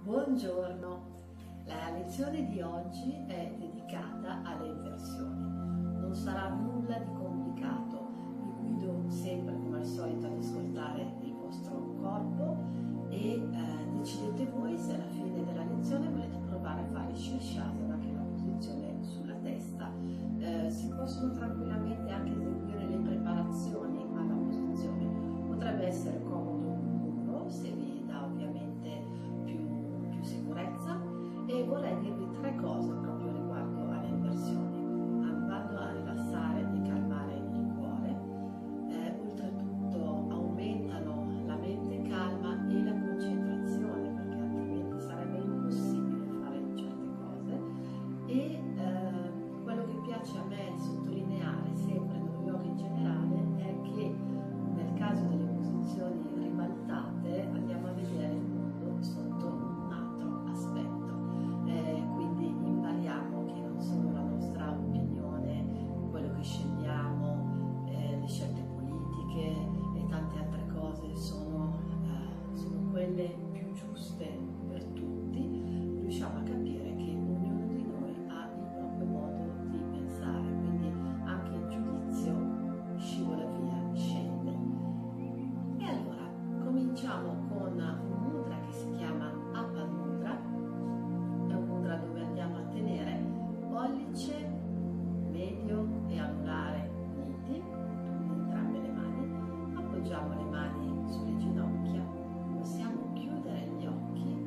Buongiorno, la lezione di oggi è dedicata alle inversioni. Non sarà nulla di complicato, vi guido sempre come al solito ad ascoltare il vostro corpo e decidete voi se alla fine della lezione volete provare a fare Shirshasana, che è una posizione sulla testa. Si possono tranquillamente anche eseguire le preparazioni alla posizione, potrebbe essere comodo un muro se vi dà ovviamente più sicurezza. E vorrei dirvi tre cose proprio riguardo alle inversioni. Vanno a rilassare e calmare il cuore, oltretutto aumentano la mente calma e la concentrazione, perché altrimenti sarebbe impossibile fare certe cose. E quello che piace a me sottolineare sempre nello yoga in generale è che nel caso delle posizioni ribaltate andiamo a vedere il mondo sotto un altro aspetto. Quindi impariamo che non solo la nostra opinione, quello che scegliamo, le scelte politiche e tante altre cose sono quelle più giuste per tutti, riusciamo a capire che ognuno di noi ha il proprio modo di pensare, quindi anche il giudizio scivola via, scende. E allora cominciamo con un mudra che si chiama Apadmudra. È un mudra dove andiamo a tenere pollice, medio e anulare uniti, in entrambe le mani. Appoggiamo le mani sulle ginocchia, possiamo chiudere gli occhi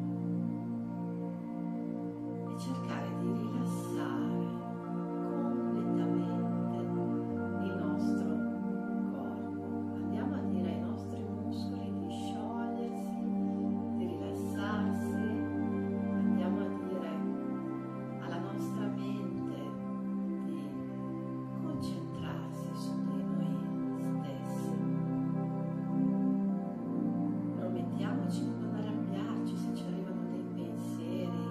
e cercare di rilassare completamente il nostro corpo. Andiamo a dire ai nostri muscoli di sciogliersi, di rilassarsi. Andiamo a dire alla nostra mente di concentrarsi su di noi stessi. Promettiamoci di non arrabbiarci se ci arrivano dei pensieri.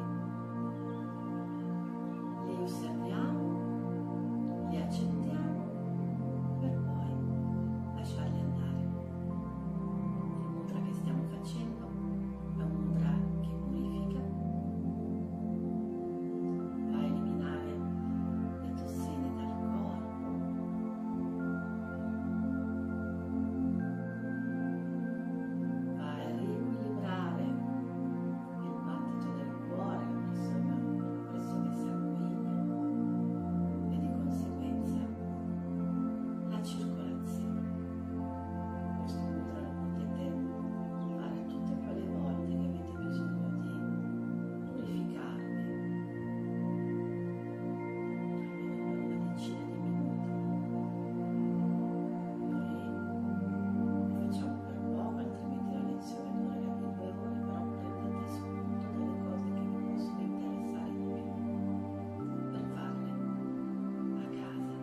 Li osserviamo, li accettiamo per poi lasciarli andare. Il mudra che stiamo facendo è un mudra che purifica, va a eliminare le tossine dal corpo, va a riequilibrare il battito del cuore, la pressione sanguigna e di conseguenza la circolazione. Questo mudra lo potete fare tutte quelle volte che avete bisogno di purificarvi, almeno per una decina di minuti. Noi lo facciamo per poco, altrimenti la lezione durerebbe 2 ore, però prendete spunto dalle cose che vi possono interessare di più per farle a casa.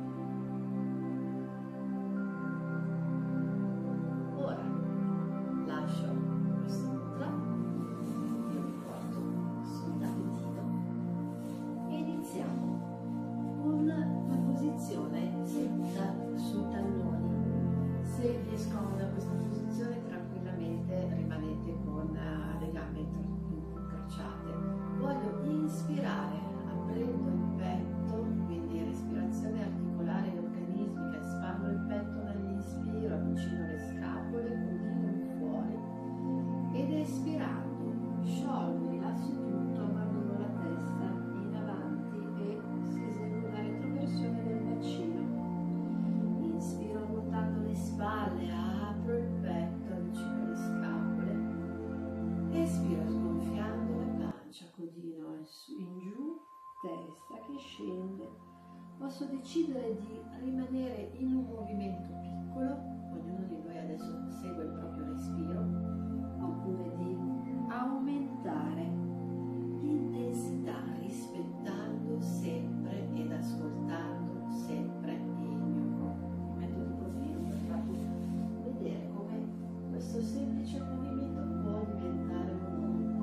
Ora lascio questo mudra, io vi porto sul tappetino e iniziamo con la posizione seduta sui talloni. Se vi escomoda questa posizione, tranquillamente rimanete con le gambe incrociate. Voglio inspirare aprendo il petto, quindi respirazione articolare e organismica. Espando il petto dall'inspiro, avvicino le scapole, continuo fuori ed espirando sciolgo, rilasso tutto, abbandono la testa in avanti e si esegue una retroversione del bacino. Inspiro ruotando le spalle, apro il petto, avvicino le scapole. Espiro sgonfiando la pancia, codino in giù, testa che scende. Posso decidere di rimanere in un movimento piccolo, ognuno di voi adesso segue il proprio respiro, oppure di aumentare l'intensità rispettando sempre ed ascoltando sempre il mio corpo. Mi metto di profilo per farvi vedere come questo semplice movimento può diventare un'onda.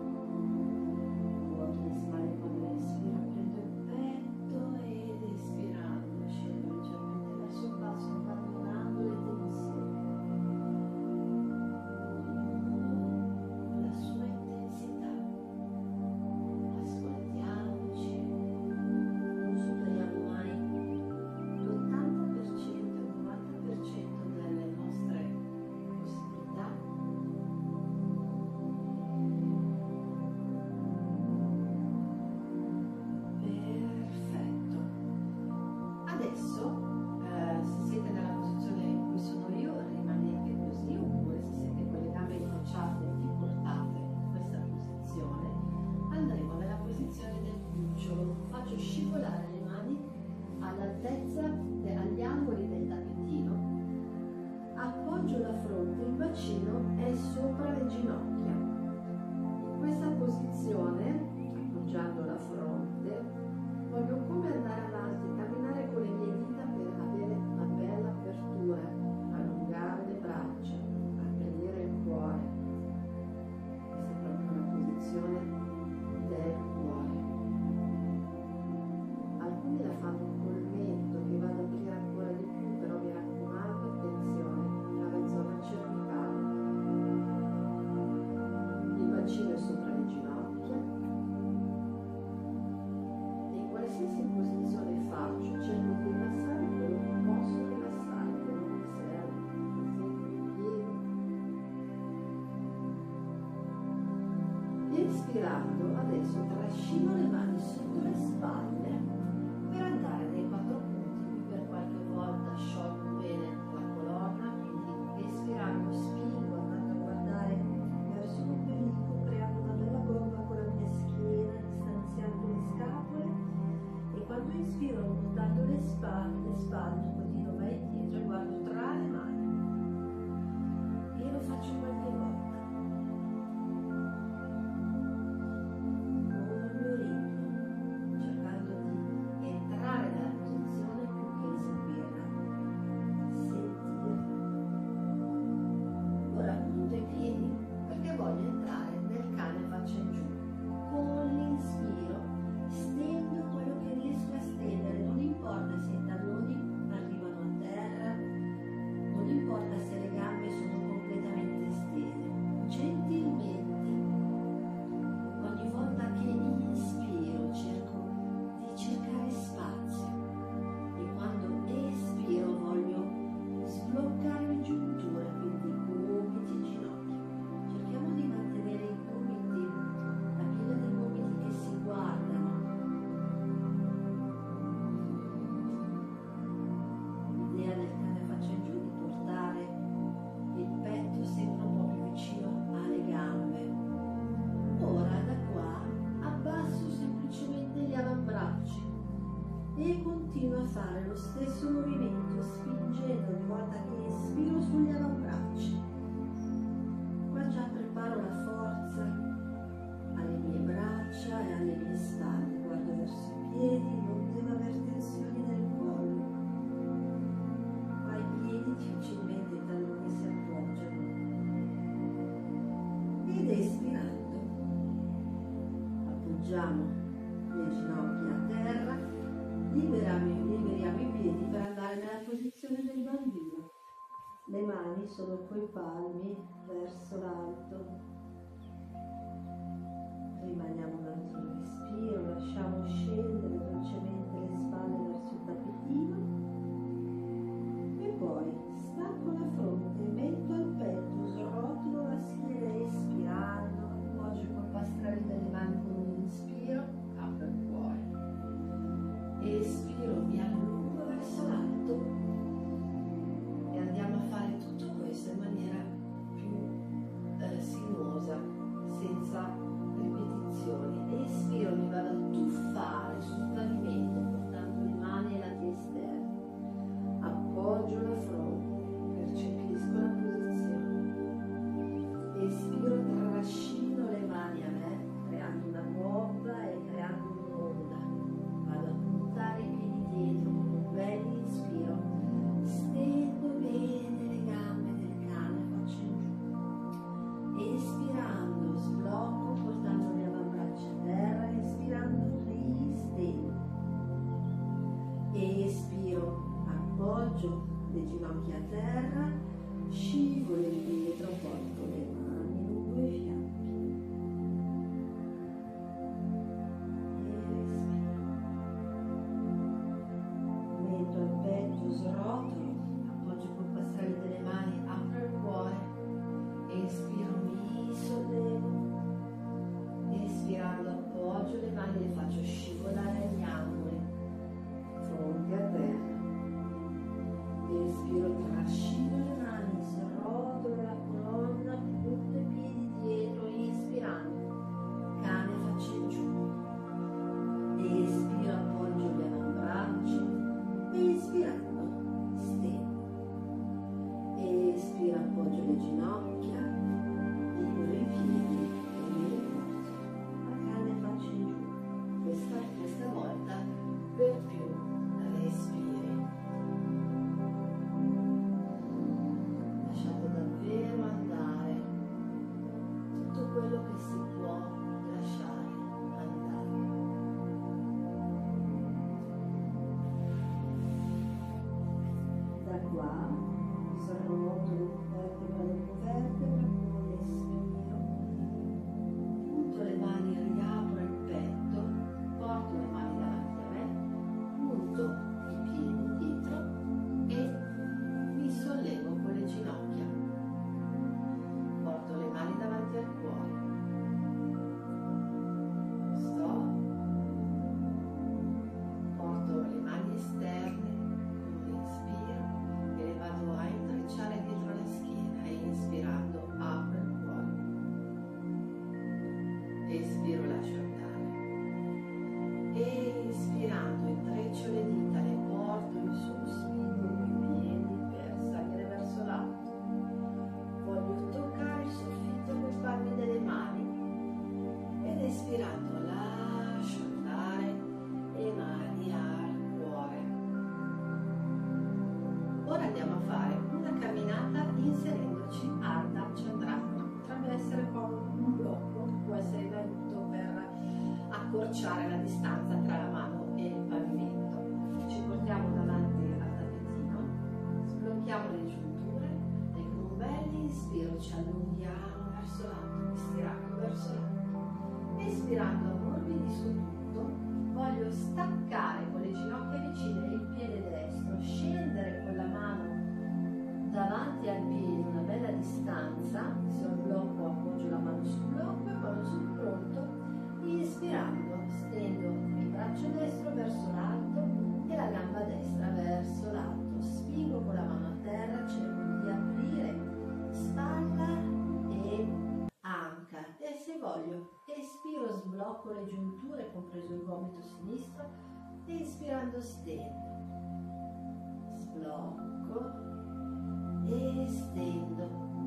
Vuoto le spalle quando respiro, prendo il petto ed espirando scendo leggermente verso il basso, guardo la appoggia la fronte, il bacino è sopra le ginocchia. In questa posizione, appoggiando la fronte, voglio come andare avanti, camminare con le mie dita per avere una bella apertura, allungare le braccia, aprire il cuore. Questa è proprio una posizione del cuore. Alcuni la fanno col mento che va ad aprire ancora di più, però mi raccomando, attenzione, la zona cervicale. Il bacino è sopra le ginocchia e in qualsiasi posizione faccio cerco di rilassare quello che posso rilassare, quello che serve, per esempio i piedi. Espirando adesso trascino le mani sotto le spalle per andare nei 4 punti. Qui per qualche volta sciolgo bene la colonna, quindi espirando spingo andando a guardare verso l'ombelico, creando una bella bomba con la mia schiena, distanziando le scapole, e quando inspiro ruotando le spalle continuo vai indietro e guardo tra le mani e lo faccio qualche volta. E continuo a fare lo stesso movimento, spingendo ogni volta che espiro sugli avambracci. Qua già preparo la forza alle mie braccia e alle mie spalle. Guardo verso i piedi, non devo avere tensioni nel collo. Qua i piedi difficilmente i talloni si appoggiano. Ed espirando appoggiamo le ginocchia a terra. Liberiamo i piedi per andare nella posizione del bambino. Le mani sono coi palmi verso l'alto. Rimaniamo un altro respiro, lasciamo scendere dolcemente le spalle verso il tappetino e poi stacco la fronte, metto al petto, srotolo la schiena espirando, appoggio il polpastrello delle mani con un inspiro, apro il cuore. Espiro, mi allungo verso l'alto e andiamo a fare tutto questo in maniera più sinuosa, senza ripetizioni. Espiro, mi vado a tuffare sul tappetino Espira, appoggio le ginocchia, libero i piedi e mi riposo. Accade faccia in giù. Questa volta per più respiri. Lasciate davvero andare tutto quello che si può lasciare andare. Da qua sormonto vertebra dopo vertebra con l'espiro. Punto le mani, riapro il petto, porto le mani davanti a me, punto i piedi dietro e mi sollevo con le ginocchia. Porto le mani davanti al cuore. Sto. Porto le mani esterne con l'inspiro e le vado a intrecciare dietro la schiena e inspirando apro il cuore. Espiro, lascio andare. E ispirando intreccio le dita, le porto in su, spingo i piedi per salire verso l'alto. Voglio toccare il soffitto con le palme delle mani ed espirando lascio andare le mani al cuore. Ora andiamo a fare una camminata inserendoci Ardha Chandrasana. Potrebbe essere un blocco, può essere in aiuto per accorciare la distanza tra la mano e il pavimento. Ci portiamo davanti al tappetino, sblocchiamo le giunture e con un bel inspiro ci allunghiamo verso l'alto, stirando verso l'alto. Espirando ammorbidisco tutto, voglio staccare con le ginocchia vicine il piede destro, scendere con la mano davanti al piede una bella distanza, se ho il blocco appoggio la mano sul blocco e quando sono pronto, inspirando, stendo il braccio destro verso l'alto e la gamba destra verso l'alto, spingo con la mano a terra, cerco di aprire spalla e anca e se voglio espiro, sblocco le giunture compreso il gomito sinistro e inspirando stendo, sblocco e stendo,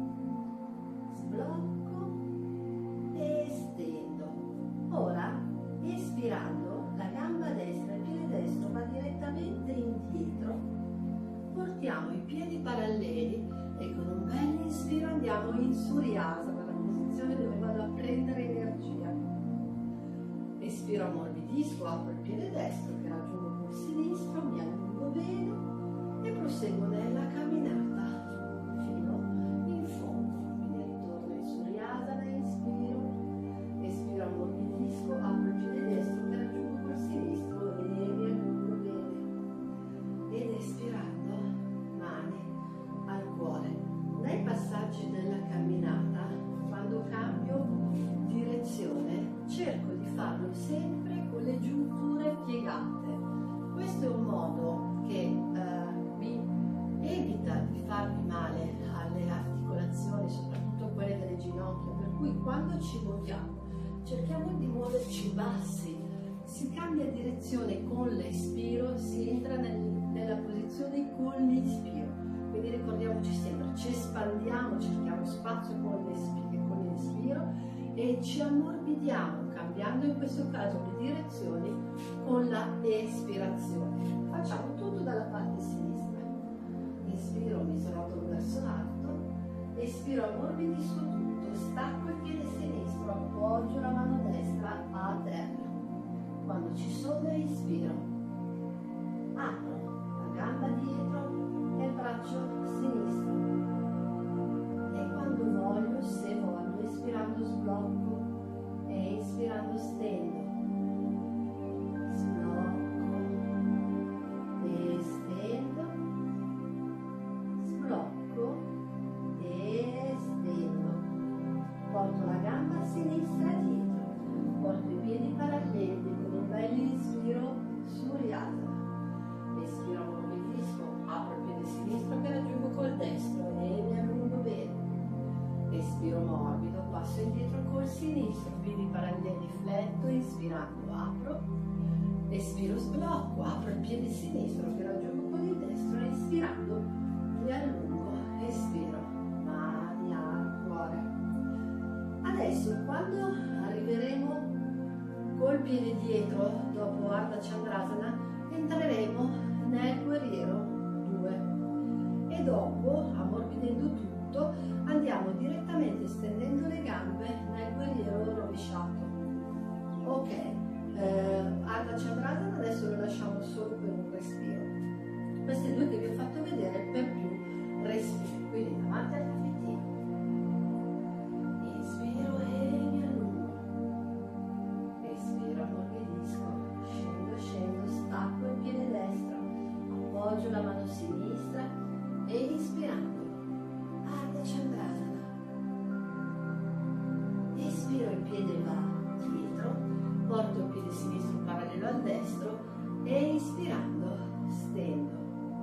sblocco e stendo. Ora espirando la gamba destra e il piede destro va direttamente indietro, portiamo i piedi paralleli e con un bel inspiro andiamo in Suryasana, la posizione dove vado a prendere energia. Espiro, ammorbidisco, apro il piede destro che raggiungo col sinistro, mi allungo bene e proseguo nella camminata fino in fondo. Quindi ritorno in Suryasana, inspiro, espiro, ammorbidisco, apro il piede destro che raggiungo col sinistro e mi allungo bene. Ed espirando, mani al cuore. Nei passaggi della camminata, quando cambio direzione, cerco di farlo sempre con le giunture piegate. Questo è un modo che mi evita di farmi male alle articolazioni, soprattutto quelle delle ginocchia, per cui quando ci muoviamo cerchiamo di muoverci bassi, si cambia direzione con l'espiro, si entra nella posizione con l'inspiro. Quindi ricordiamoci sempre, ci espandiamo, cerchiamo spazio con l'inspiro e ci ammorbidiamo, cambiando in questo caso le direzioni con la espirazione. Facciamo tutto dalla parte sinistra. Inspiro, mi srotolo verso l'alto, espiro, ammorbidisco tutto, stacco il piede sinistro, appoggio la mano destra a terra. Quando ci sono inspiro, apro la gamba dietro e il braccio sinistro e quando voglio, se voglio, espirando sblocco e inspirando stendo, sblocco e stendo, sblocco e stendo, porto la gamba sinistra dietro, porto i piedi paralleli con un bel inspiro, Suryasana. Espiro, ammorbidisco, apro il piede sinistro che raggiungo col destro e mi allungo bene. Espiro morbido, passo indietro col sinistro, piedi paralleli, fletto, inspirando, apro. Espiro, sblocco, apro il piede sinistro che raggiungo con il destro e inspirando mi allungo, espiro. Adesso quando arriveremo col piede dietro, dopo Ardha Chandrasana, entreremo nel guerriero 2 e dopo, ammorbidendo tutto, andiamo direttamente stendendo le gambe nel guerriero rovesciato. Ok, Ardha Chandrasana adesso lo lasciamo solo per un respiro. Questi due che vi ho fatto vedere per più respiri, quindi davanti al tappetino. Inspiro e mi allungo. Espiro, ammorbidisco. Scendo, stacco il piede destro. Appoggio la mano sinistra e inspirando. Ardha Chandrasana. Espiro, il piede va dietro. Porto il piede sinistro parallelo al destro e inspirando stendo.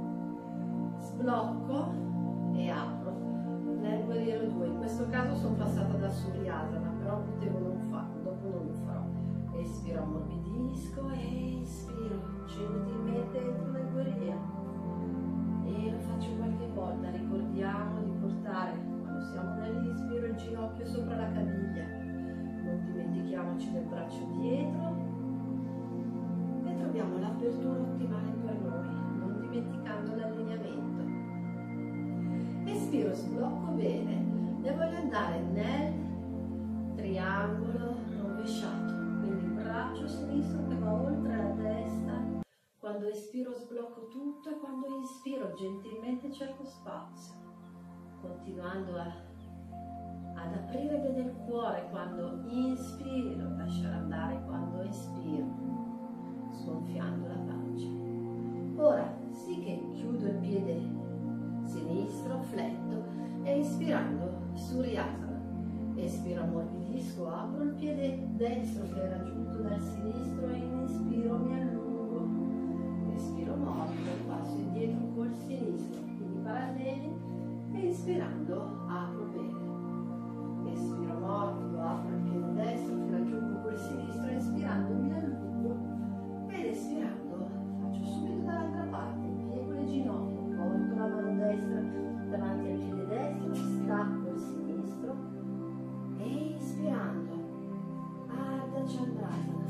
Sblocco e apro nel guerriero 2. In questo caso sono passata da Suryasana, però potevo non farlo, dopo non lo farò. Espiro, ammorbidisco e inspiro gentilmente entro nel guerriero e lo faccio qualche volta. Ricordiamo di portare, quando siamo nell'inspiro, il ginocchio sopra la caviglia, non dimentichiamoci del braccio dietro e troviamo l'apertura ottimale per noi, non dimenticando l'allineamento. Espiro, sblocco bene e voglio andare nel triangolo rovesciato, quindi il braccio sinistro che va oltre la testa. Quando espiro sblocco tutto e quando inspiro gentilmente cerco spazio, continuando ad aprire bene il cuore. Quando inspiro lasciare andare, quando espiro sgonfiando la pancia. Ora sì che chiudo il piede sinistro, fletto e inspirando Suryasana. Espiro, ammorbidisco, apro il piede destro che è raggiunto dal sinistro e in inspiro mi allungo. Espiro morbido, passo indietro col sinistro, piedi paralleli e inspirando apro bene. Espiro morbido, apro il piede destro che raggiungo col sinistro, inspirando mi allungo ed espirando faccio subito dall'altra parte, piego le ginocchia. Porto la mano destra davanti al piede destro, stacco il sinistro e inspirando Ardha Chandrasana.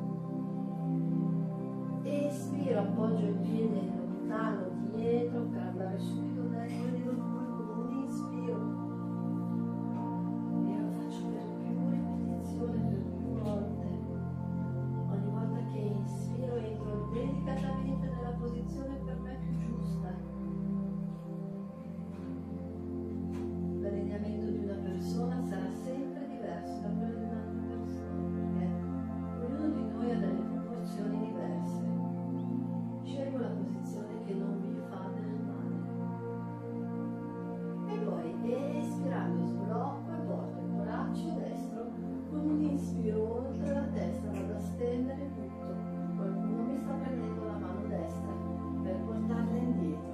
Espiro, appoggio il piede lontano dietro per andare subito nel guerriero 2 con un inspiro e lo faccio per più ripetizioni, per più volte. Ogni volta che inspiro entro delicatamente nella posizione per me più giusta. L'allineamento di una persona sarà sempre diverso da quello di un'altra persona, perché ognuno di noi ha delle proporzioni diverse. Scelgo la posizione che non mi fa del male. E poi espirando sblocco e porto il braccio destro con un inspiro oltre la testa, vado a stendere tutto. Qualcuno mi sta prendendo la mano destra per portarla indietro.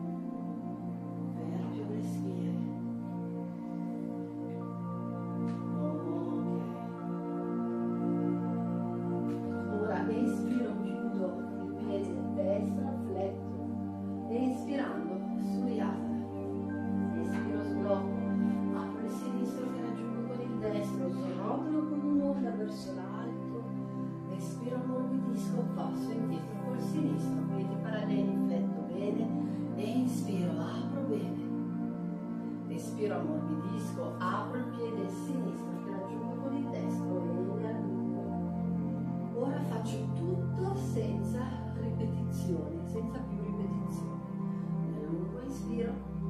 Per più respiri. Ora espiro, chiudo il piede destra, fletto e inspirando Suryasana. Espiro, sblocco, apro il sinistro che raggiungo con il destro, srotolo con un'onda verso l'alto, espiro, ammorbidisco, passo indietro col sinistro, piedi paralleli, fletto bene e inspiro, apro bene. Espiro, ammorbidisco, apro il piede sinistro che raggiungo con il destro e mi allungo. Ora faccio tutto senza ripetizioni, senza più ripetizioni. Mi allungo, inspiro,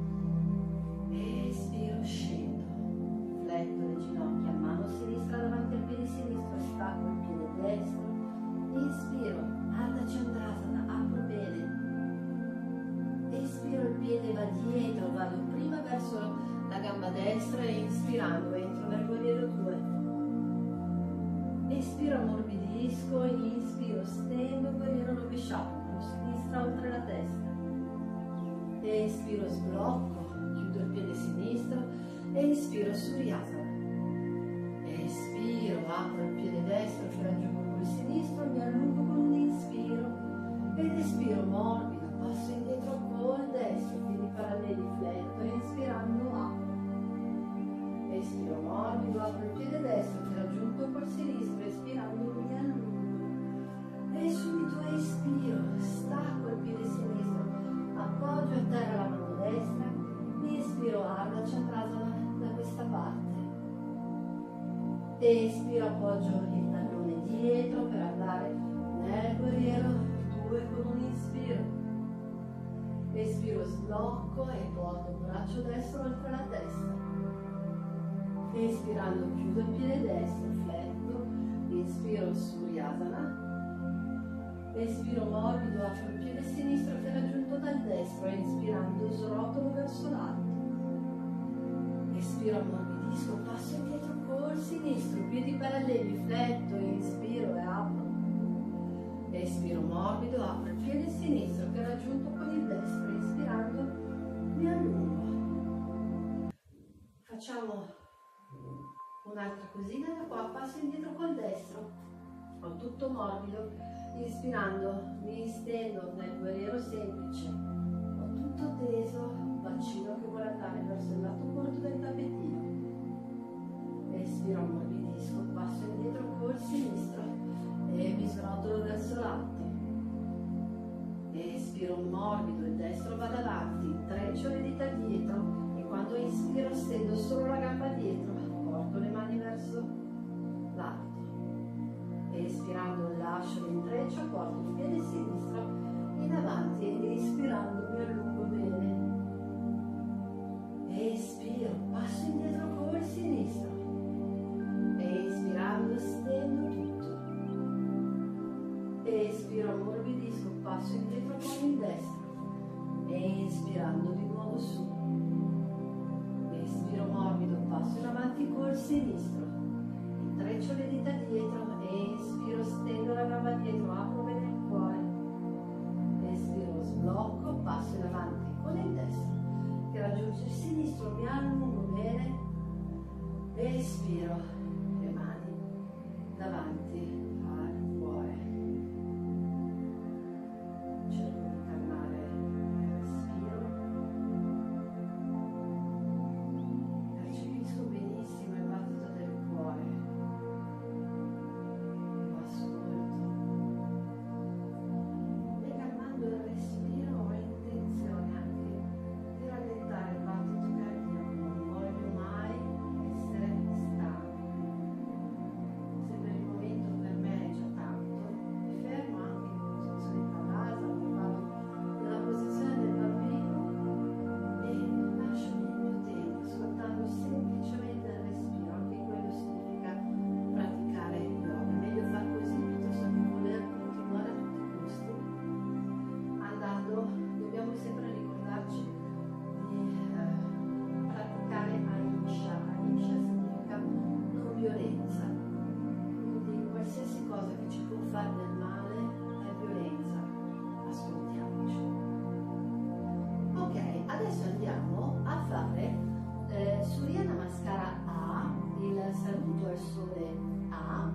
espiro, scendo, fletto le ginocchia, mano sinistra davanti al piede sinistro, stacco il piede destro, inspiro, Ardha Chandrasana, apro bene, espiro, il piede va dietro, vado prima verso la gamba destra e inspirando entro nel guerriero 2. Espiro, ammorbidisco, inspiro, stendo, guerriero rovesciato, con sinistra oltre la testa. Espiro, sblocco, chiudo il piede sinistro e inspiro Suryasana. Espiro, apro il piede destro che raggiungo col sinistro, mi allungo con un inspiro ed espiro morbido, passo indietro col destro, piedi paralleli, fletto e inspirando apro. Espiro morbido, apro il piede destro Chandrasana da questa parte. Espiro, appoggio il tallone dietro per andare nel guerriero 2 con un inspiro. Espiro, sblocco e porto il braccio destro oltre la testa. Espirando chiudo il piede destro, fletto. Inspiro, Suryasana. Espiro morbido, apro il piede sinistro che è raggiunto dal destro e inspirando srotolo verso l'alto. Espiro, ammorbidisco, passo indietro col sinistro, piedi paralleli, fletto, inspiro e apro. Espiro morbido, apro il piede sinistro che è raggiunto con il destro, inspirando mi allungo. Facciamo un'altra cosina da qua, passo indietro col destro, ho tutto morbido, inspirando mi stendo nel guerriero semplice, ho tutto teso, bacino che vuole andare verso il lato corto del tappetino. Espiro, ammorbidisco, passo indietro col sinistro e mi srotolo verso l'alto. Espiro morbido, il destro va davanti, intreccio le dita dietro e quando inspiro stendo solo la gamba dietro, porto le mani verso l'alto. Espirando lascio l'intreccio, porto il piede sinistro in avanti e inspirando mi allungo bene. Espiro, passo indietro col sinistro. Espirando stendo tutto. Espiro, ammorbidisco, passo indietro con il destro. E inspirando di nuovo su. Espiro morbido, passo in avanti col sinistro. Intreccio le dita dietro. Espiro, stendo la gamba dietro, apro bene il cuore. Espiro, sblocco, passo in avanti con il destro che raggiunge il sinistro, mi allungo bene. Espiro, le mani davanti al cuore. Cerco di calmare il respiro. Percepisco benissimo il battito del cuore. Lo ascolto. E calmando il respiro ho intenzione anche di rallentare il battito cardiaco. Non voglio mai essere stanco. Se per il momento per me è già tanto, mi fermo anche in posizione Tadasana, mi vado nella posizione del bambino e lascio il mio tempo, ascoltando semplicemente il respiro. Anche quello significa praticare yoga. È meglio far così piuttosto che voler continuare a tutti i costi. Andando, dobbiamo sempre ricordarci di praticare Ahimsa. Ahimsa significa non violenza. Quindi qualsiasi cosa che ci può fare del male è violenza. Ascoltiamoci. Ok, adesso andiamo a fare Surya Namaskara A, il saluto al sole A,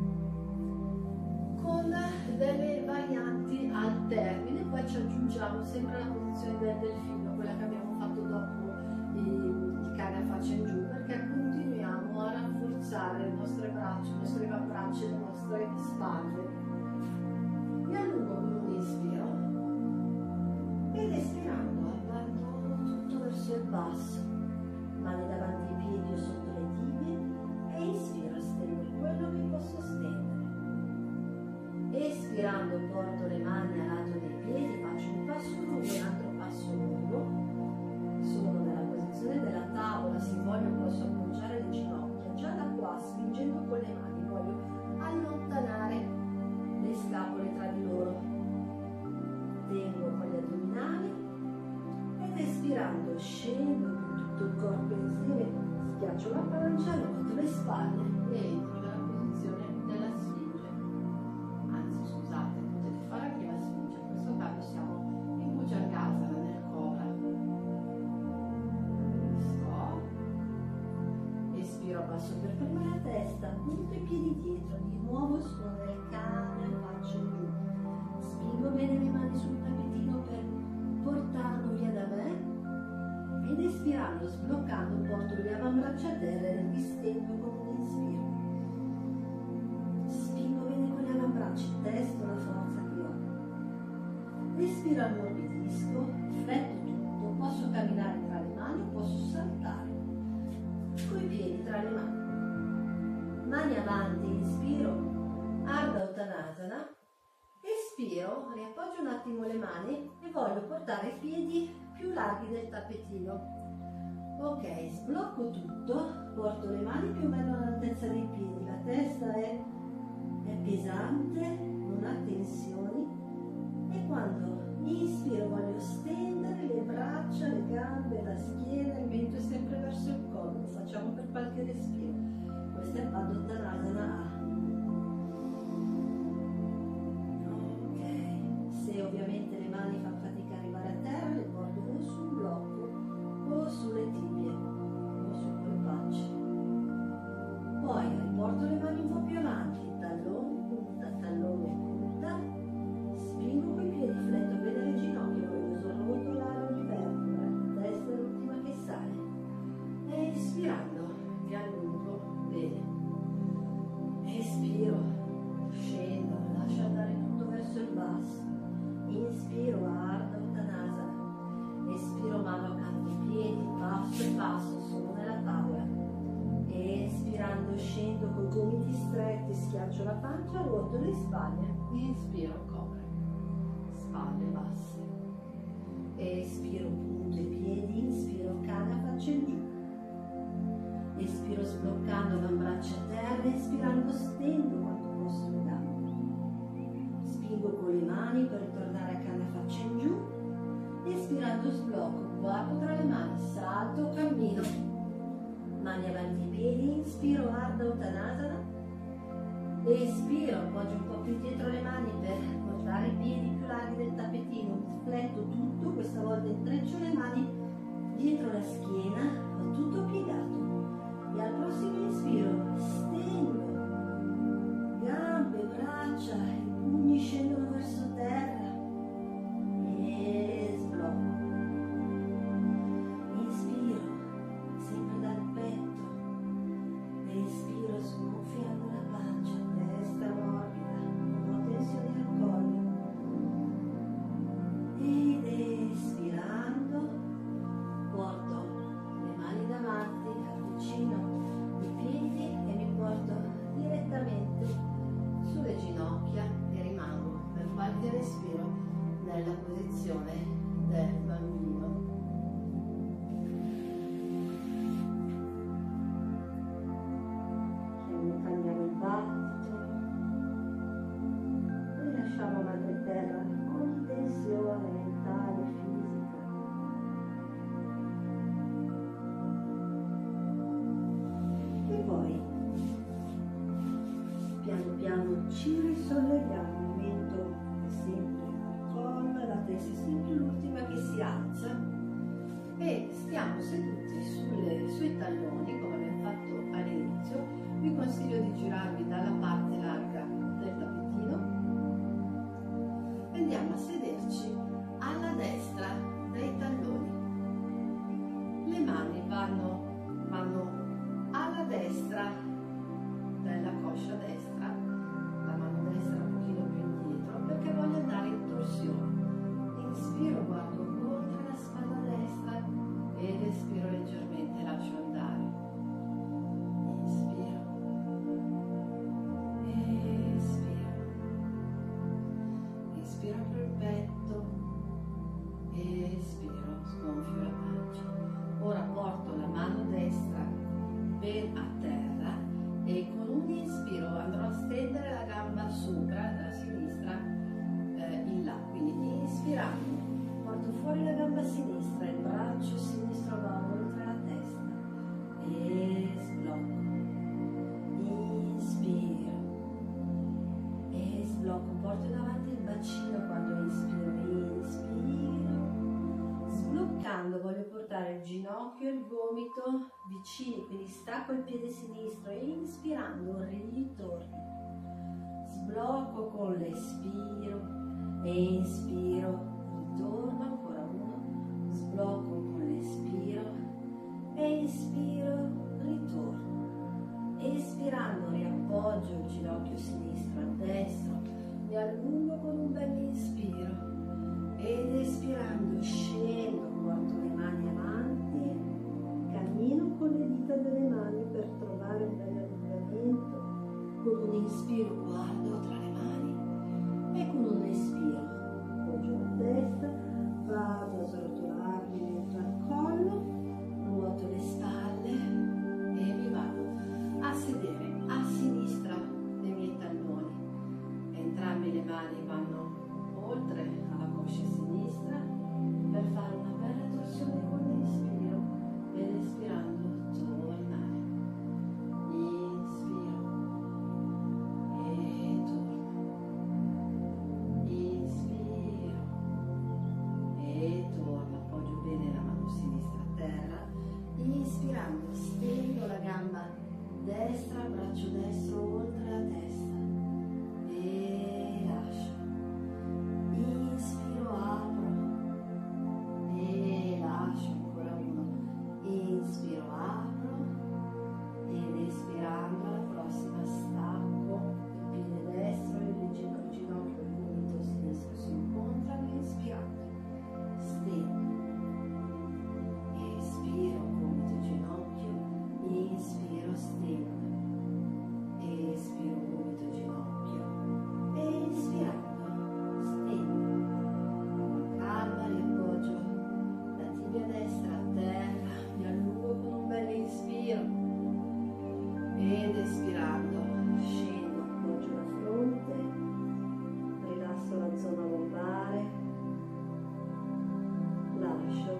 con delle varianti al termine, poi ci aggiungiamo sempre la posizione del delfino, quella che abbiamo fatto dopo il cane a faccia in giù, perché continuiamo a rafforzare le nostre braccia, le nostre avambraccia e le nostre spalle. Mi allungo con un inspiro ed espirando abbandono tutto verso il basso, mani davanti ai piedi o sotto le tibie e inspiro, stendo quello che posso stendere. Espirando porto le mani a lato dei piedi, faccio un passo lungo e un altro passo lungo. Sono nella posizione della tavola, se voglio posso appoggiare le ginocchia. Già da qua, spingendo con le mani, voglio allontanare le scapole tra di loro. Tengo con gli addominali ed espirando scendo con tutto il corpo insieme, schiaccio la pancia, ruoto le spalle e entro nella posizione della sfinge. Anzi, scusate, potete fare anche la sfinge, in questo caso siamo in Bhujangasana, nel cobra. Sto. Espiro, passo per fermare la testa, punto i piedi dietro, di nuovo suono del cane a faccia in giù. Spingo bene le mani sul tappetino per portarlo via da me. Ed espirando, sbloccando, porto le avambraccia a terra e le distendo con un inspiro. Spingo bene con le avambraccia, testo la forza che ho. Respiro, ammorbidisco, fletto tutto, posso camminare tra le mani o posso saltare. attimo le mani e voglio portare i piedi più larghi del tappetino. Ok, sblocco tutto, porto le mani più o meno all'altezza dei piedi, la testa è pesante, non ha tensioni, e quando inspiro voglio stendere le braccia, le gambe, la schiena, il mento è sempre verso il collo, lo facciamo per qualche respiro. Questo è Padottanasana A. Ok, se ovviamente le mani fanno fatica ad arrivare a terra, le porto o sul blocco o sulle tibie o sul polpaccio. Poi riporto le mani un po' più avanti, tallone punta, spingo coi piedi, fletto bene le ginocchia, voglio rotolare ogni vertebra, la testa è l'ultima che sale. E inspirando mi allungo bene, espiro, scendo, lascio andare tutto verso il basso, inspiro Ardha Uttanasana, espiro mano accanto ai piedi, passo e passo, sono nella tavola. Espirando scendo con i gomiti stretti, schiaccio la pancia, ruoto le spalle, inspiro, copre, spalle basse, espiro, punto i piedi, inspiro, cana, faccia in giù, espiro sbloccando le braccia a terra, espirando stendo quanto posso le gambe, spingo con le mani per ritornare a cana, faccia in giù, espirando sblocco, guardo tra le mani, salto, cammino, mani avanti i piedi, inspiro Ardha Uttanasana, espiro, appoggio un po' più dietro le mani per portare i piedi più larghi del tappetino, fletto tutto, questa volta intreccio le mani dietro la schiena, ho tutto piegato, e al prossimo inspiro stendo, gambe, braccia, i pugni scendono verso terra e sblocco. Respiro sgonfiando la pancia, testa morbida, non ho tensione al collo. Ed espirando porto le mani davanti, avvicino i piedi e mi porto direttamente sulle ginocchia e rimango per qualche respiro nella posizione del bambino. Cambiamo il battito e lasciamo madre terra ogni tensione mentale e fisica. E poi piano piano ci risolleviamo, il mento è sempre al collo, la testa è sempre l'ultima che si alza e stiamo seduti sui talloni come abbiamo fatto all'inizio. Vi consiglio di girarvi dalla parte larga del tappetino e andiamo a sederci alla destra dei talloni. Le mani vanno alla destra della coscia destra, la mano destra un pochino più indietro perché voglio andare in torsione. Inspiro, guardo oltre la spalla destra ed espiro leggermente, lascio andare. Inspiro, apro il petto, espiro, sgonfio la pancia. Ora porto la mano destra ben a terra e con un inspiro andrò a stendere la gamba sopra, la sinistra in là. Quindi inspirando, porto fuori la gamba sinistra, il braccio sinistro va oltre la testa e sblocco. Inspiro e sblocco, porto davanti il bacino quando inspiro, sbloccando voglio portare il ginocchio e il gomito vicini, quindi stacco il piede sinistro e inspirando ritorno, sblocco con l'espiro e inspiro, ritorno, ancora uno, sblocco con l'espiro e inspiro, ritorno. Espirando riappoggio il ginocchio sinistro al destro, mi allungo con un bel inspiro ed espirando scendo, porto le mani avanti, cammino con le dita delle mani per trovare un bel allungamento, con un inspiro guardo tra le mani e con un espiro appoggio la testa, vado a srotolarmi dentro al collo, ruoto le spalle e mi vado a sedere a sinistra dei miei talloni. Entrambe le mani vanno oltre alla coscia sinistra per fare una bella torsione con l'inspiro ed espirando tornare. Inspiro e torno. Inspiro e torno. Appoggio bene la mano sinistra a terra. Inspirando stendo la gamba destra, braccio destro oltre la testa e lascio. Inspiro, apro e lascio, ancora uno. Inspiro, apro ed espirando alla prossima stacco il piede destro e il ginocchio e il gomito sinistro si incontrano. Inspirando stendo, espiro, gomito ginocchio, inspiro, stendo, espiro, gomito ginocchio, espirando stendo. Con calma riappoggio la tibia destra a terra, mi allungo con un bel inspiro ed espirando scendo, appoggio la fronte, rilasso la zona lombare, lascio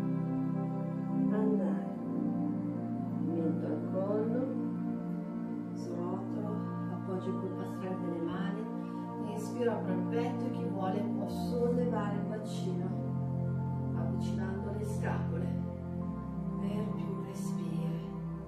andare, metto al collo, srotolo, appoggio il polpastrante le mani, inspiro, apro il petto e chi vuole può sollevare il bacino avvicinando le scapole per più respiri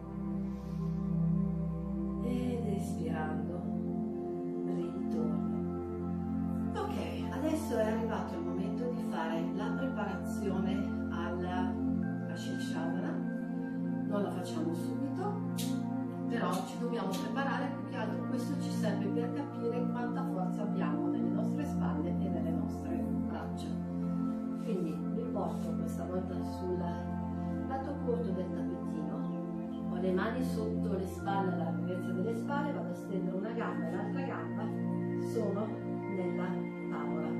ed espirando ritorno. Ok, adesso è arrivato il momento di fare la preparazione alla Shirshasana. Non la facciamo subito, però ci dobbiamo preparare, più che altro questo ci serve per capire quanta forza abbiamo nelle nostre spalle e nelle nostre braccia. Quindi mi porto questa volta sul lato corto del tappetino, ho le mani sotto le spalle alla lunghezza delle spalle, vado a stendere una gamba e l'altra gamba sono nella tavola.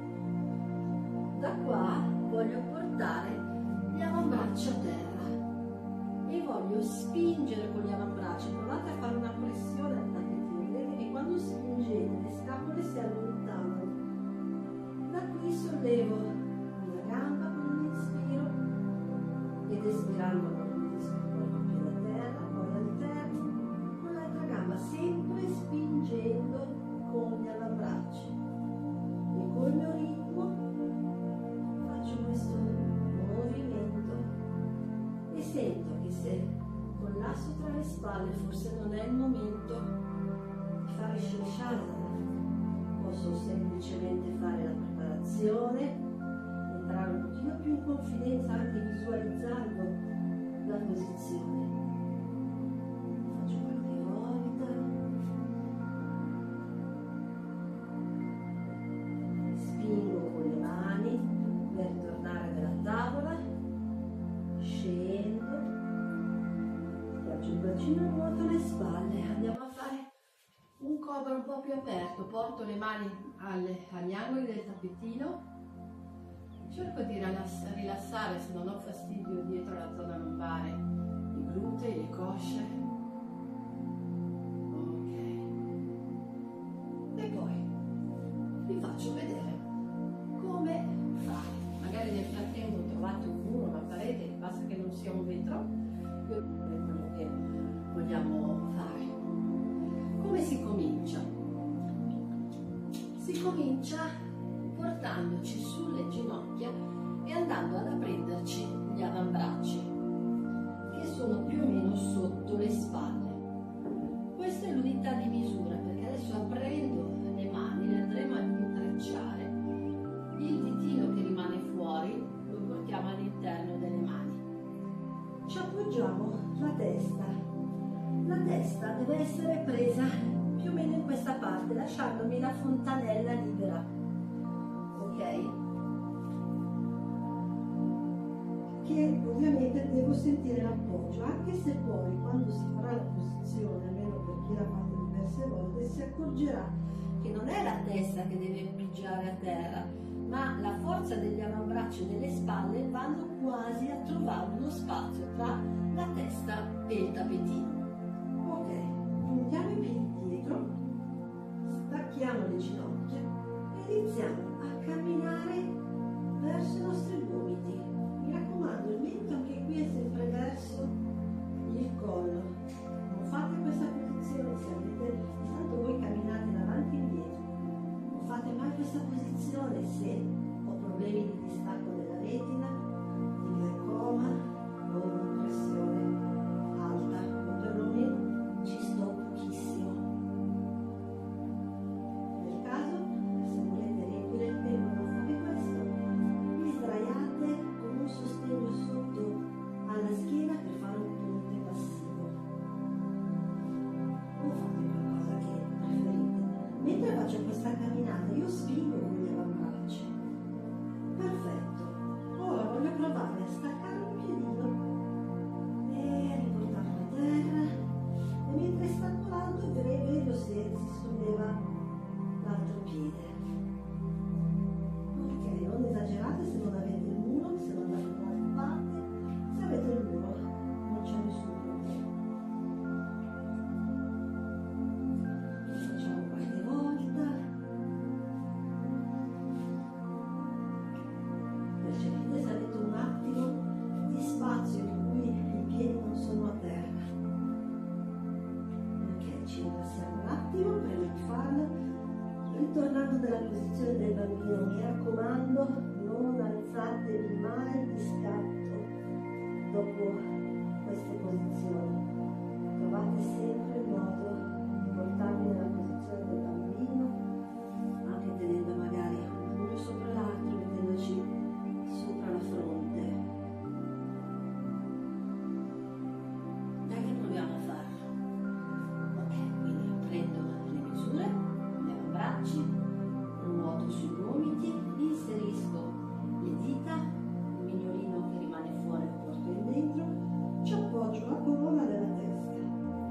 Da qua voglio portare gli avambracci a terra e voglio spingere con gli avambracci. Provate a fare una pressione al tappetino, vedete che quando spingete le scapole si allontanano. Da qui sollevo una gamba con l'inspiro ed espirando con l'inspiro porto il piede a terra, poi alterno con l'altra gamba, sempre spingendo con gli avambracci e col mio ritmo faccio questo movimento e sento che se con l'asso tra le spalle forse non è il momento di fare Shirshasana, posso semplicemente fare la preparazione, entrare un pochino più in confidenza anche visualizzando la posizione. Faccio qualche volta, spingo con le mani per tornare nella tavola, scendo, piaggio il bacino, ruoto le spalle, andiamo a fare un cobra un po' più aperto, porto le mani agli angoli del tappetino, cerco di rilassare se non ho fastidio dietro la zona lombare, i glutei, le cosce, ok, e poi vi faccio vedere come fare. Magari nel frattempo trovate un muro, una parete, basta che non sia un vetro, è quello che vogliamo fare. Come si comincia? Si comincia portandoci sulle ginocchia e andando ad apprenderci gli avambracci, che sono più o meno sotto le spalle. Questa è l'unità di misura, perché adesso aprendo le mani le andremo ad intrecciare. Il ditino che rimane fuori lo portiamo all'interno delle mani. Ci appoggiamo la testa. La testa deve essere presa più o meno in questa parte, lasciandomi la fontanella libera. Ok? Che ovviamente devo sentire l'appoggio, anche se poi quando si farà la posizione, almeno per chi l'ha fatta diverse volte, si accorgerà che che non è la testa che deve pigiare a terra, ma la forza degli avambracci e delle spalle vanno quasi a trovare uno spazio tra la testa e il tappetino. Ok, puntiamo i piedi dietro, stacchiamo le ginocchia e iniziamo a camminare verso i nostri gomiti. Mi raccomando, il mento anche qui è sempre verso il collo. Non fate questa posizione se avete, tanto voi camminate in avanti e indietro. Non fate mai questa posizione se ho problemi di distacco della retina, di glaucoma o di pressione alta, o perlomeno ci sto pochissimo. Nel caso, se volete riempire il tempo non fate questo, vi sdraiate con un sostegno sotto alla schiena per fare un ponte passivo. O fate qualcosa che preferite. Mentre faccio questa camminata io spingo con gli avambracci. Perfetto. Ora voglio provare a staccare un piedino e riportarlo a terra. E mentre stacco l'altro vedo se si solleva l'altro piede. Ok, non esagerate se non avete il muro, se non andate da una parte. Se avete il muro non c'è nessun problema. Lo facciamo qualche volta. Percepite se avete un attimo di spazio in cui i piedi non sono a terra. Ok, ci rilassiamo un attimo prima di farlo. Ritornando nella posizione del bambino, mi raccomando, non alzatevi mai di scatto dopo queste posizioni. Trovate sempre il modo di portarvi nella posizione del bambino, anche tenendo magari un pugno sopra l'altro, mettendoci sopra la fronte. Dai che proviamo a farlo. Ok, quindi prendo le misure, gli avambracci, ruoto sui gomiti, inserisco le dita, il mignolino che rimane fuori lo porto in dentro, ci appoggio la corona della testa,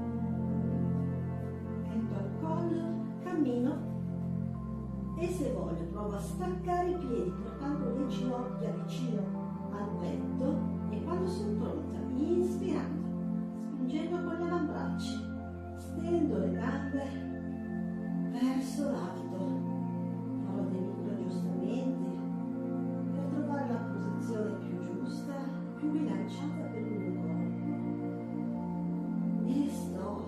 metto al collo, cammino e se voglio provo a staccare i piedi portando le ginocchia vicino al petto e quando sono pronta, inspirando, spingendo con gli avambracci, stendo le gambe verso l'alto, farò dei micro aggiustamenti per trovare la posizione più giusta, più bilanciata per il mio corpo. E sto,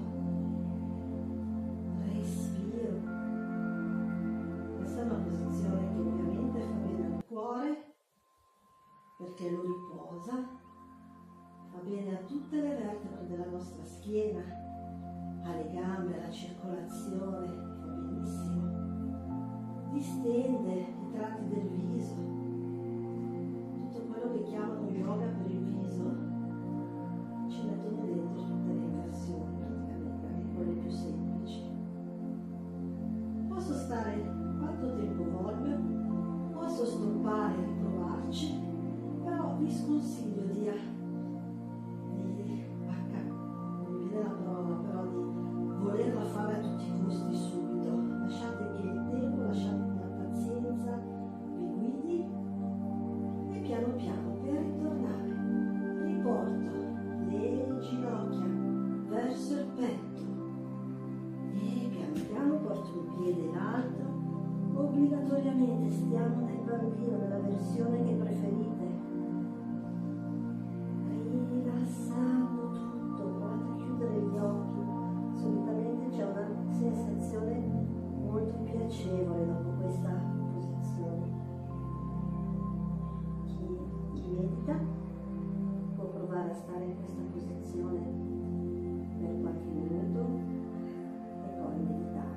respiro. Questa è una posizione che ovviamente fa bene al cuore perché lo riposa, fa bene a tutte le vertebre della nostra schiena, alle gambe, alla circolazione, fa benissimo. Distende i tratti del viso, tutto quello che chiamano yoga per il viso, ci mettono dentro tutte le inversioni, praticamente anche quelle più semplici. Posso stare quanto tempo voglio, posso stoppare e riprovarci, però vi sconsiglio di non mi viene la parola, però di volerla fare a tutti i costi subito. Lasciatevi il tempo, lasciatevi la pazienza, vi guidi e piano piano per ritornare riporto le ginocchia verso il petto e piano piano porto un piede in alto. Obbligatoriamente stiamo nel bambino, nella versione che preferite, rilassando tutto, provate a chiudere gli occhi, solitamente c'è una sensazione molto piacevole dopo questa posizione. Chi medita può provare a stare in questa posizione per qualche minuto e poi meditare.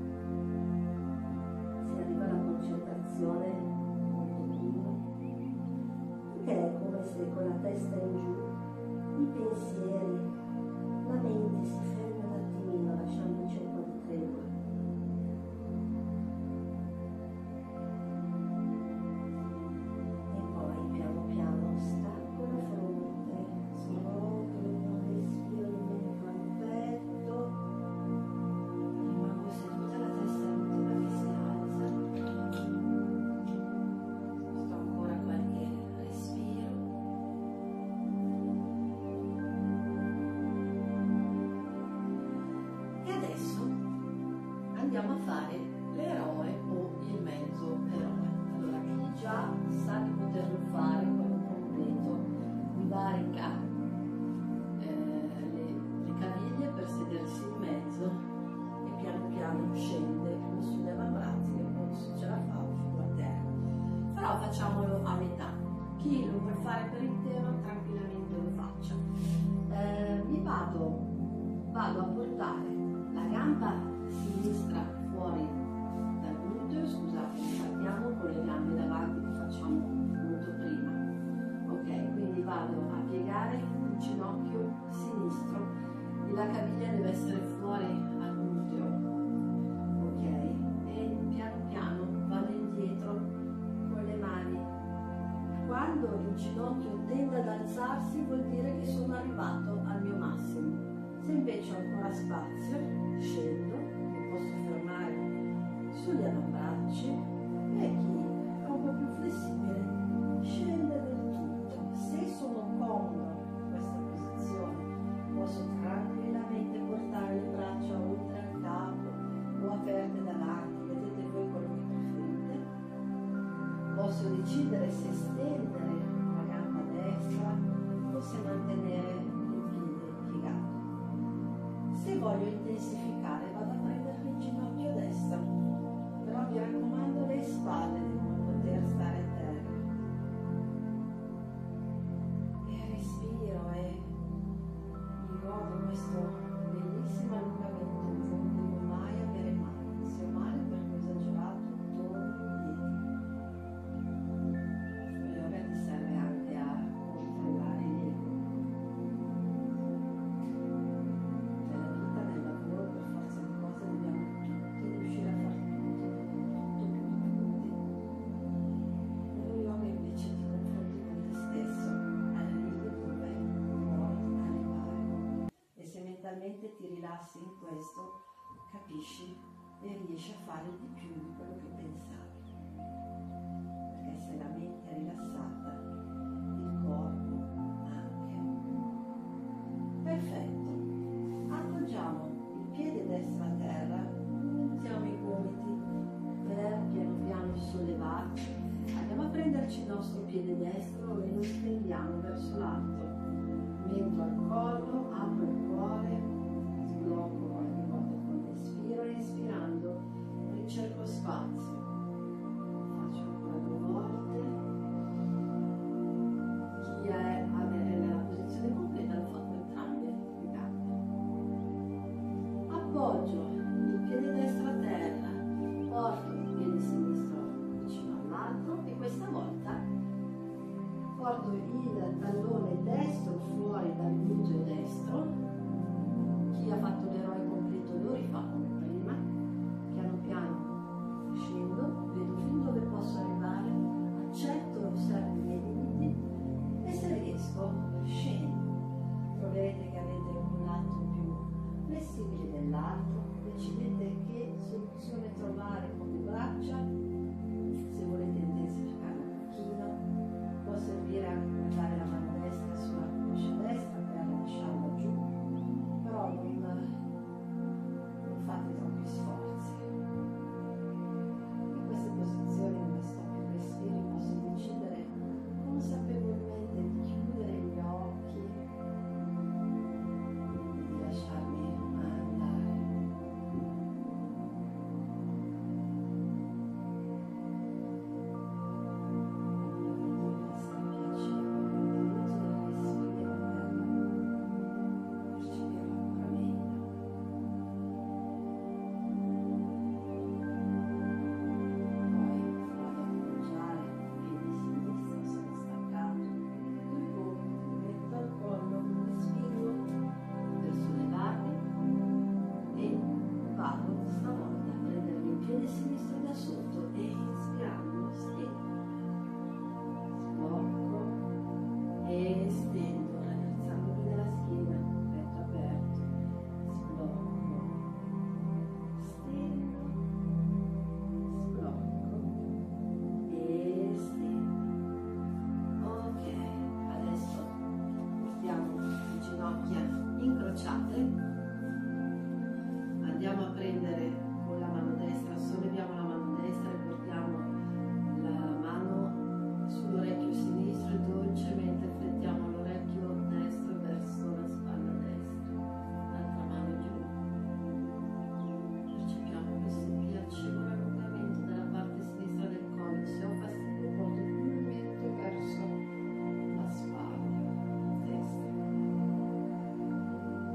Si arriva alla concentrazione molto prima, perché è come se con la testa in giù i pensieri, la mente si ferma un attimino lasciandoci un po' di tregua. E poi piano piano stacco la fronte, smonto il respiro di mento al petto, rimango seduta, la testa è l'ultima che vado a portare la gamba sinistra fuori dal gluteo. Scusate, partiamo con le gambe davanti che facciamo molto prima. Ok, quindi vado a piegare il ginocchio sinistro e la caviglia deve essere fuori al gluteo. Ok, e piano piano vado indietro con le mani. Quando il ginocchio tende ad alzarsi vuol dire che sono arrivato al mio massimo. Se invece ho ancora spazio, scendo, mi posso fermare sugli avambracci e chi è un po' più flessibile scende del tutto. Se sono comodo in questa posizione, posso tranquillamente portare le braccia oltre al capo o aperte davanti, vedete voi quello che preferite. Posso decidere se stendere la gamba destra o se mantenere il piede piegato. Se voglio intensificare vado a prendere il ginocchio destro, però mi raccomando le spalle devono poter stare a terra. E respiro e mi godo questo bellissimo allungamento. Non devo mai avere male, se ho male perché ho esagerato torno indietro. Lo yoga ti serve anche a controllare l'ego. Nella vita, nel lavoro, per forza di cose dobbiamo tutti riuscire a fare tutto più di tutti. Nello yoga invece ti confronti con te stesso, arrivi dove vuoi arrivare. E se mentalmente ti rilassi in questo, capisci e riesci a fare di più di quello che pensavi. Perché se la mente è rilassata, il corpo anche. Perfetto. Appoggiamo il piede destro a terra, usiamo i gomiti per piano piano sollevarci. Andiamo a prenderci il nostro piede destro e lo stendiamo verso l'alto. Metto al collo, apro il cuore, sblocco qualche volta con respiro e inspirando ricerco spazio. Faccio ancora 2 volte. Chi è nella posizione completa lo fa con entrambe le gambe. Appoggio il piede destro a terra, porto il piede sinistro vicino all'altro e questa volta porto il tallone destro fuori dal gluteo destro. Chi ha fatto l'eroe completo lo rifà come prima. Piano piano scendo, vedo fin dove posso arrivare, accetto e osservo i miei limiti e se riesco scendo. Troverete che avete un lato più flessibile dell'altro, decidete che soluzione trovare con le braccia. Se volete intensificare un pochino, può servire anche portare la mano destra sulla coscia destra per lasciarla giù, però non fate troppi sforzi. In queste posizioni dove sto più respiri posso decidere consapevolmente di chiudere gli occhi e di lasciarmi andare. Andiamo a prendere con la mano destra, solleviamo la mano destra e portiamo la mano sull'orecchio sinistro e dolcemente flettiamo l'orecchio destro verso la spalla destra, l'altra mano giù. Percepiamo questo piacevole allungamento della parte sinistra del collo. Se ho fastidio porto il movimento verso la spalla destra.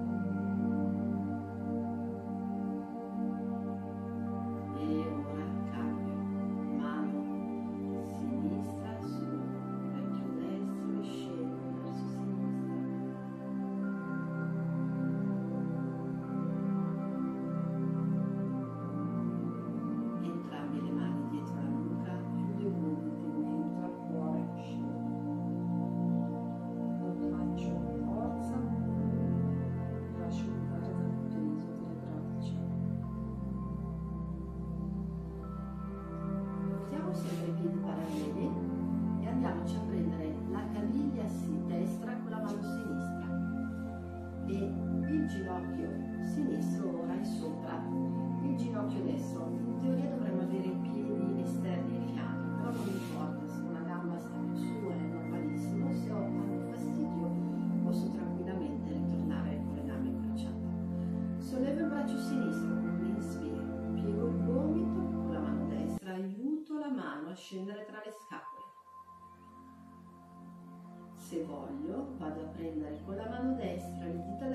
ginocchio sinistro ora è sopra il ginocchio destro. In teoria dovremmo avere i piedi esterni ai fianchi, però non importa, se una gamba sta più su è normalissimo, se ho tanto fastidio posso tranquillamente ritornare con le gambe incrociate. Sollevo il braccio sinistro con un inspiro, piego il gomito con la mano destra, aiuto la mano a scendere tra le scapole. Se voglio, vado a prendere con la mano destra le dita